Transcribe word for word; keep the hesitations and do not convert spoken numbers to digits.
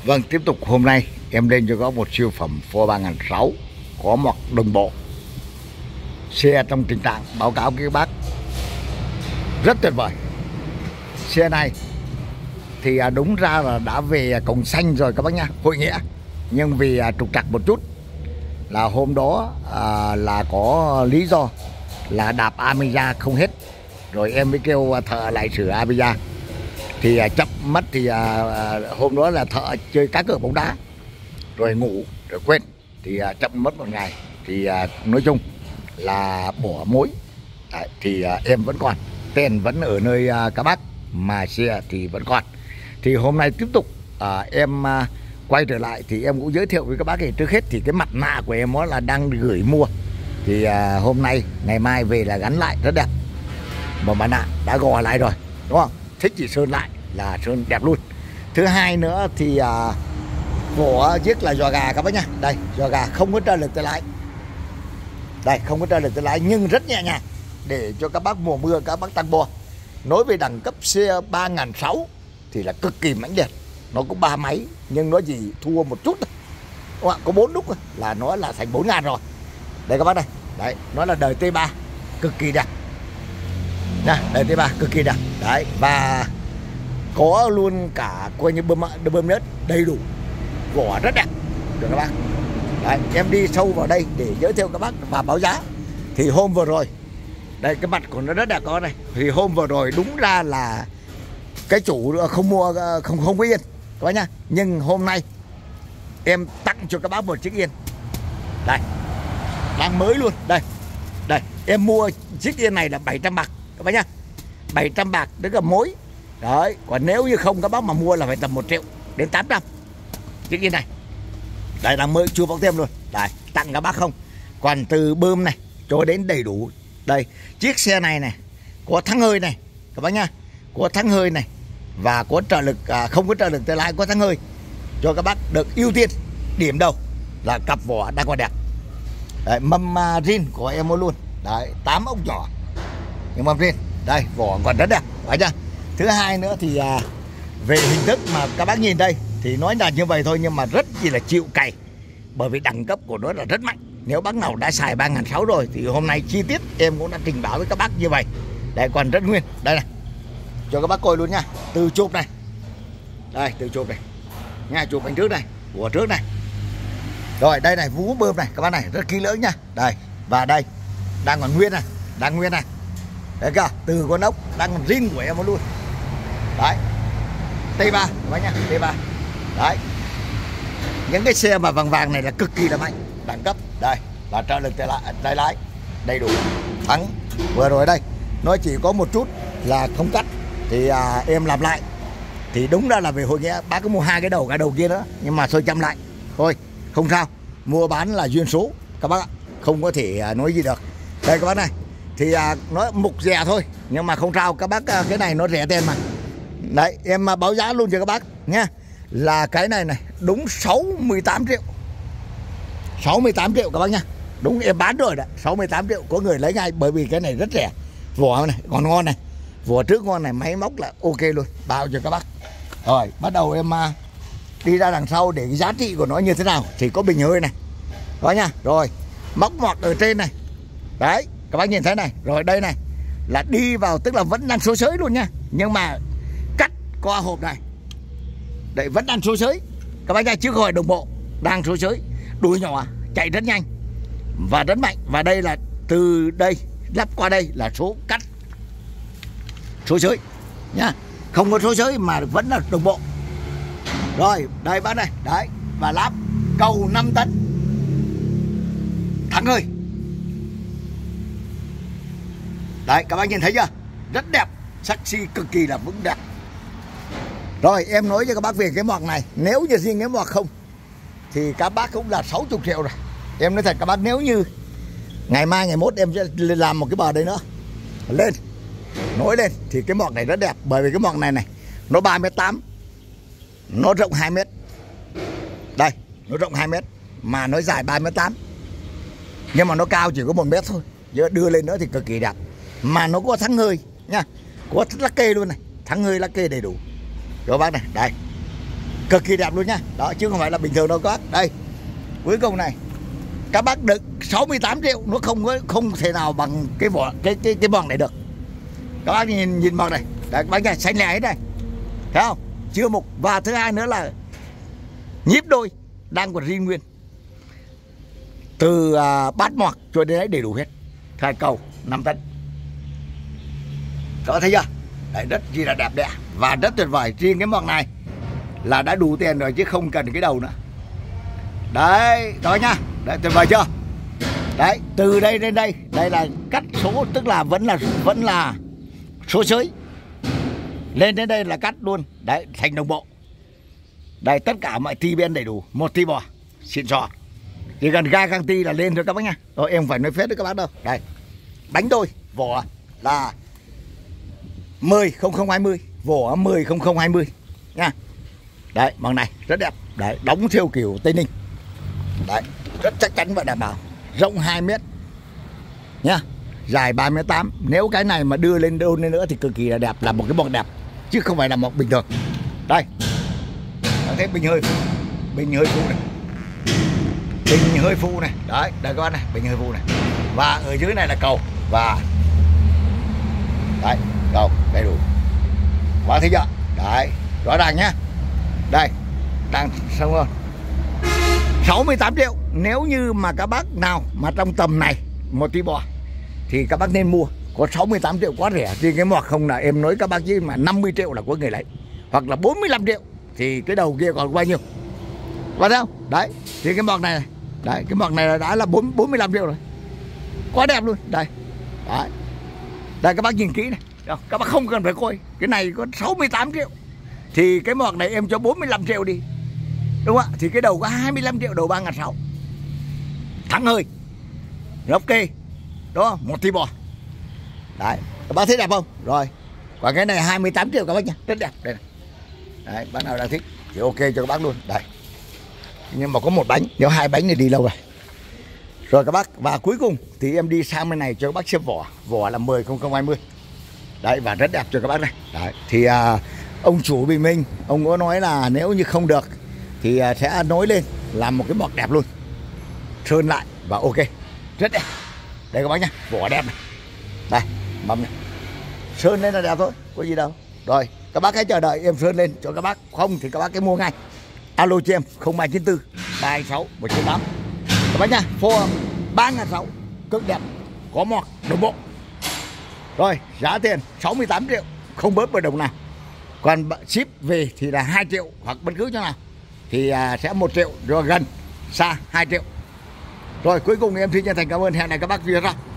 Vâng, tiếp tục hôm nay em lên cho có một siêu phẩm Ford ba nghìn sáu trăm có mặt đồng bộ. Xe trong tình trạng báo cáo với các bác rất tuyệt vời. Xe này thì đúng ra là đã về cổng xanh rồi các bác nha, hội nghĩa. Nhưng vì trục trặc một chút là hôm đó à, là có lý do là đạp Amiga không hết. Rồi em mới kêu thợ lại sửa Amiga. Thì à, chậm mất thì à, hôm đó là thợ chơi cá cược bóng đá rồi ngủ rồi quên thì à, chậm mất một ngày. Thì à, nói chung là bỏ mối. Đấy, thì à, em vẫn còn, tiền vẫn ở nơi à, các bác, mà xe thì vẫn còn. Thì hôm nay tiếp tục à, em à, quay trở lại thì em cũng giới thiệu với các bác. Thì trước hết thì cái mặt nạ của em đó là đang gửi mua. Thì à, hôm nay ngày mai về là gắn lại rất đẹp. Mà mặt nạ đã gò lại rồi, đúng không? Thích chỉ sơn lại là sơn đẹp luôn. Thứ hai nữa thì à, của chiếc là giò gà các bác nhá. Đây, giò gà không có trợ lực tay lái. Đây, không có trợ lực tay lái nhưng rất nhẹ nhàng để cho các bác mùa mưa các bác tăng bo. Nói về đẳng cấp xe ba nghìn sáu trăm thì là cực kỳ mãnh liệt. Nó có ba máy nhưng nó chỉ thua một chút thôi. Đúng không? Có bốn nút thôi là nó là thành bốn nghìn rồi. Đây các bác đây. Đấy, nó là đời T ba cực kỳ đẹp. Nè, đời T ba cực kỳ đẹp. Đấy, và có luôn cả coi như bơm bơm nước đầy đủ, vỏ rất đẹp được các bác. Đấy, em đi sâu vào đây để giới thiệu các bác và báo giá. Thì hôm vừa rồi đây cái mặt của nó rất đẹp có này. Thì hôm vừa rồi đúng ra là cái chủ không mua không không có yên các bác nhá. Nhưng hôm nay em tặng cho các bác một chiếc yên. Đây, đang mới luôn. Đây, đây em mua chiếc yên này là bảy trăm bạc các bác nhá. bảy trăm bạc tức là mối. Đấy, còn nếu như không các bác mà mua là phải tầm một triệu đến tám trăm chiếc yên này. Đây đang mới chưa bóc thêm luôn. Đây, tặng các bác không. Còn từ bơm này cho đến đầy đủ. Đây, chiếc xe này này có thắng hơi này các bác nhá. Có thắng hơi này và có trợ lực à, không có trợ lực tay lái, có thắng hơi cho các bác được ưu tiên. Điểm đầu là cặp vỏ đang còn đẹp. Đấy, mâm uh, zin của em luôn. Đấy, tám ốc nhỏ nhưng mâm zin. Đây, vỏ còn rất đẹp phải chưa? Thứ hai nữa thì à, về hình thức mà các bác nhìn đây thì nói là như vậy thôi nhưng mà rất chỉ là chịu cày. Bởi vì đẳng cấp của nó là rất mạnh. Nếu bác nào đã xài ba nghìn sáu trăm rồi thì hôm nay chi tiết em cũng đã trình báo với các bác như vậy. Đây còn rất nguyên. Đây này, cho các bác coi luôn nha. Từ chụp này. Đây, từ chụp này nha, chụp bánh trước này, của trước này. Rồi đây này, vú bơm này các bác này, rất kỹ lưỡng nha. Đây, và đây đang còn nguyên này, đang nguyên này. Đấy kìa, từ con ốc đang còn zin của em luôn. Đấy, T ba các bác nha, T ba. Đấy, những cái xe mà vàng vàng này là cực kỳ là mạnh, đẳng cấp. Đây là trợ lực tay lái, tay lái đầy đủ. Thắng vừa rồi đây nó chỉ có một chút là không cắt thì à, em làm lại. Thì đúng ra là về hội nghĩa bác cứ mua hai cái đầu, cái đầu kia nữa nhưng mà thôi chăm lại thôi, không sao. Mua bán là duyên số các bác ạ, không có thể à, nói gì được. Đây các bác này thì à, nó mục rẻ thôi nhưng mà không sao các bác, à, cái này nó rẻ tiền mà. Đấy, em à, báo giá luôn cho các bác nha. Là cái này này đúng sáu mươi tám triệu. sáu mươi tám triệu các bác nha. Đúng em bán rồi đấy, sáu mươi tám triệu có người lấy ngay bởi vì cái này rất rẻ. Vỏ này còn ngon này, vỏ trước ngon này, máy móc là ok luôn, bao cho các bác. Rồi bắt đầu em uh, đi ra đằng sau để cái giá trị của nó như thế nào. Thì có bình hơi này đó nha. Rồi móc mọt ở trên này. Đấy các bác nhìn thấy này. Rồi đây này là đi vào tức là vẫn đang số sới luôn nha. Nhưng mà cắt qua hộp này. Đấy vẫn đang số sới các bác nha, chứ không phải đồng bộ. Đang số sới, đuôi nhỏ, chạy rất nhanh và rất mạnh. Và đây là từ đây lắp qua đây là số cắt, số sới nhá, không có số sới mà vẫn là đồng bộ. Rồi đây bác này. Đấy, và lắp cầu năm tấn thắng hơi. Đấy các bác nhìn thấy chưa, rất đẹp, sexy cực kỳ là vững đẹp. Rồi em nói cho các bác về cái moạc này. Nếu như riêng cái moạc không thì các bác cũng là sáu mươi triệu rồi. Em nói thật các bác, nếu như ngày mai ngày mốt em sẽ làm một cái bờ đây nữa lên, nối lên thì cái moạc này rất đẹp. Bởi vì cái moạc này này nó ba mét tám, nó rộng hai mét. Đây, nó rộng hai mét mà nó dài ba mét tám. Nhưng mà nó cao chỉ có một mét thôi. Giờ đưa lên nữa thì cực kỳ đẹp. Mà nó có thắng hơi nha, có lắc kê luôn này, thắng hơi lắc kê đầy đủ. Cho bác này, đây. cực kỳ đẹp luôn nha. Đó, chứ không phải là bình thường đâu các bác. Đây, cuối cùng này các bác được sáu mươi tám triệu, nó không có không thể nào bằng cái vỏ cái cái cái mòng này được. Các bác nhìn nhìn mòng này, đấy các bác nha, xanh lè hết đây, thấy không? Chưa mục. Và thứ hai nữa là nhíp đôi đang còn riêng nguyên, từ à, bát mọc cho đến đấy đầy đủ hết. Hai cầu năm tấn, các bác thấy chưa? Đấy, rất chi là đẹp đẽ và rất tuyệt vời. Riêng cái mọc này là đã đủ tiền rồi chứ không cần cái đầu nữa. Đấy, đó nhá. Đấy, tuyệt vời chưa? Đấy, từ đây đến đây, đây là cắt số, tức là vẫn là vẫn là số sới. Lên đến đây là cắt luôn. Đấy, thành đồng bộ. Đây, tất cả mọi ti bên đầy đủ, một ti bò xịn sò. Chỉ cần ga căng ti là lên thôi các bác nha. Rồi em phải nói phết với các bác đâu. Đây, bánh đôi vỏ là mười không không hai mươi, vỏ mười không không hai mươi nha. Đấy, bằng này rất đẹp. Đấy, đóng theo kiểu Tây Ninh. Đấy, rất chắc chắn và đảm bảo. Rộng hai mét nhá, dài ba mét tám. Nếu cái này mà đưa lên đôn lên nữa thì cực kỳ là đẹp, là một cái mọc đẹp chứ không phải là mọc bình thường. Đây, thấy bình hơi bình hơi phụ này, bình hơi phụ này. Đấy, đây các bác này, bình hơi phụ này. Và ở dưới này là cầu. Và đấy, cầu đầy đủ. Quá thấy chưa? Đấy, rõ ràng nhá. Đây, đang xong rồi. sáu mươi tám triệu. Nếu như mà các bác nào mà trong tầm này một tí bò thì các bác nên mua. Có sáu mươi tám triệu quá rẻ. Thì cái mọt không là em nói các bác chứ mà năm mươi triệu là có người lấy. Hoặc là bốn mươi lăm triệu thì cái đầu kia còn bao nhiêu? Có thấy không? Đấy, thì cái mọt này, này. Đấy, cái mọt này đã là bốn mươi lăm triệu rồi. Quá đẹp luôn. Đây. Đấy. Đây các bác nhìn kỹ này. Các bác không cần phải coi. Cái này có sáu mươi tám triệu. Thì cái mọt này em cho bốn mươi lăm triệu đi. Đúng không ạ? Thì cái đầu có hai mươi lăm triệu, đầu ba nghìn sáu trăm. Thắng hơi. Ok. Đúng không? Một tí bò. Đấy, các bác thấy đẹp không? Rồi. Còn cái này hai mươi tám triệu các bác nha. Rất đẹp. Đây này. Đấy, bác nào đang thích thì ok cho các bác luôn. Đây. Nhưng mà có một bánh, nếu hai bánh thì đi lâu rồi. Rồi các bác, và cuối cùng thì em đi sang bên này cho các bác xem vỏ. Vỏ là mười không không hai mươi. Đấy, và rất đẹp cho các bác này. Đấy, thì à, ông chủ Bình Minh, ông có nói là nếu như không được thì à, sẽ nối lên làm một cái mọc đẹp luôn, sơn lại và ok, rất đẹp. Đây các bác nhá, vỏ đẹp này. Đây, mâm này. Sơn lên là đẹp thôi, có gì đâu. Rồi, các bác hãy chờ đợi em sơn lên cho các bác. Không thì các bác cái mua ngay. Alo cho em không ba chín tư ba hai sáu một chín tám. Các bác nhá, phô ba nghìn sáu trăm, cực đẹp, có mọt, đồng bộ. Rồi, giá tiền sáu mươi tám triệu, không bớt một đồng nào. Còn ship về thì là hai triệu hoặc bất cứ chỗ nào thì à, sẽ một triệu, rồi gần xa hai triệu. Rồi cuối cùng em xin chân thành cảm ơn, hẹn lại các bác video sau.